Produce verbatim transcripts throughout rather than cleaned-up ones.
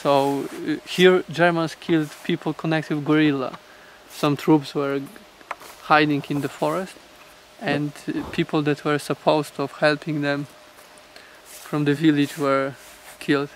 So uh, here Germans killed people connected with guerrilla. Some troops were hiding in the forest, and uh, people that were supposed of helping them from the village were killed.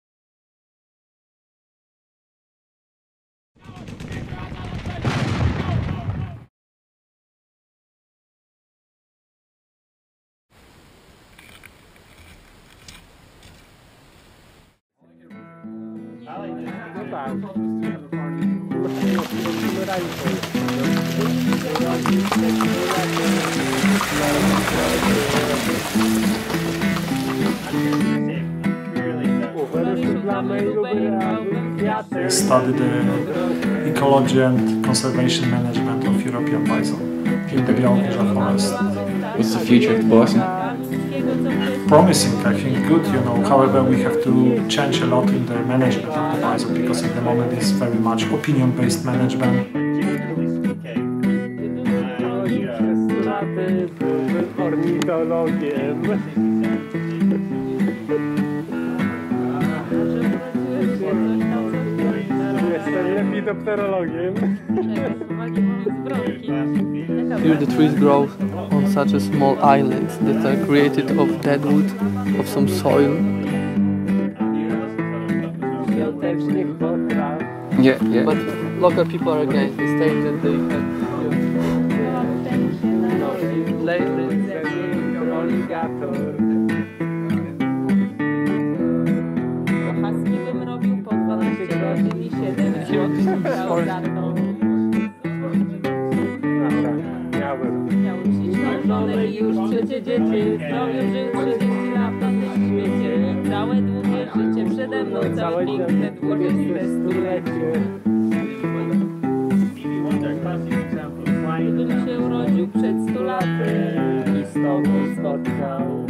Study the ecology and conservation management of European bison in the Białowieża forest. What's the future of the bison? Promising, I think, good, you know. However, we have to change a lot in the management of the bison, because at the moment it's very much opinion-based management. Here the trees grow on such a small islands that are created of dead wood, of some soil. Yeah, yeah. But local people are against the state that they have już trzecie dzieci, zdrowiu żył trzydzieści lat na tym świecie. Całe długie życie przede mną, całe piękne dwudzieste stulecie. Gdybym się urodził przed stu laty i z tobą spotkał.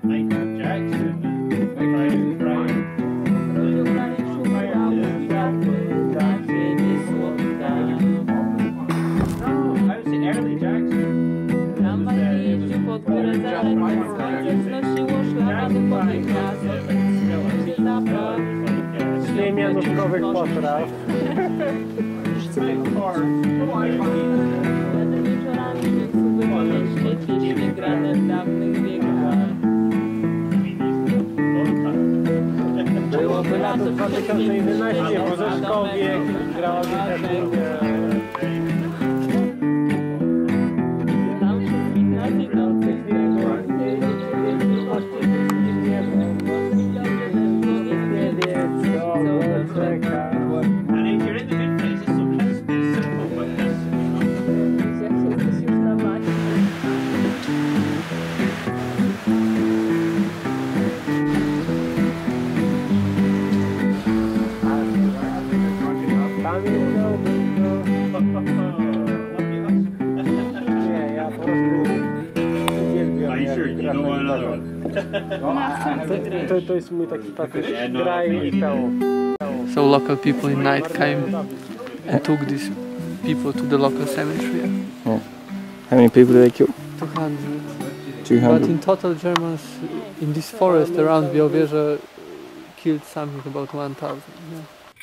Mianówkowych potraw. Byłoby lato dwa tysiące jedenaście, Bożeszkowie, grały te To, to jest mój taki status graj i pełno. So local people in night came and took these people to the local cemetery. Oh. How many people did they kill? two hundred. two hundred. But in total Germans in this forest around Białowieża killed something about one thousand. Yeah.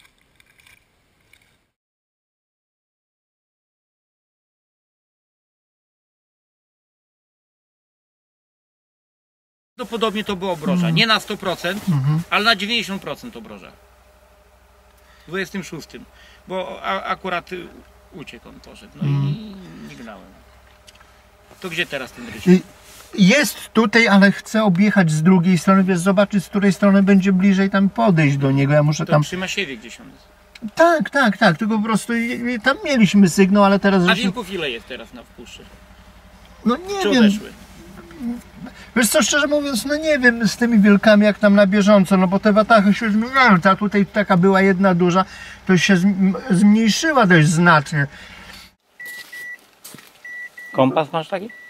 Prawdopodobnie to była obroża. Nie na sto procent, mhm. ale na dziewięćdziesiąt procent obroża. W dwudziestym szóstym. Bo a, akurat uciekł on poszedł. No mhm. i nie gnałem. To gdzie teraz ten ryś? Jest tutaj, ale chcę objechać z drugiej strony, więc zobaczyć, z której strony będzie bliżej tam podejść do niego. Ja muszę to tam... przy Masiewie gdzieś on jest. Tak, tak, tak. Tylko po prostu tam mieliśmy sygnał, ale teraz... A wilków ile jest teraz na wpuszczy? No nie Czy wiem. odeszły? Wiesz co, szczerze mówiąc, no nie wiem z tymi wilkami jak tam na bieżąco, no bo te watachy się zmieniają, ta tutaj taka była jedna duża, to się zmniejszyła dość znacznie. Kompas masz taki?